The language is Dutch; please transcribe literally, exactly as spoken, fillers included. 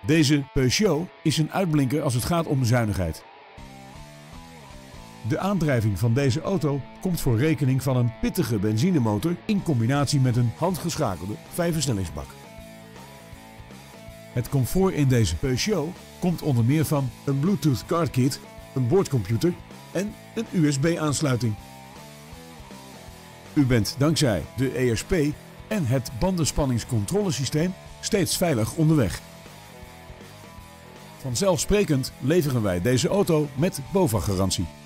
Deze Peugeot is een uitblinker als het gaat om zuinigheid. De aandrijving van deze auto komt voor rekening van een pittige benzinemotor in combinatie met een handgeschakelde vijfversnellingsbak. Het comfort in deze Peugeot komt onder meer van een Bluetooth car kit, een boordcomputer en een U S B-aansluiting. U bent dankzij de E S P en het bandenspanningscontrolesysteem steeds veilig onderweg. Vanzelfsprekend leveren wij deze auto met BOVAG-garantie.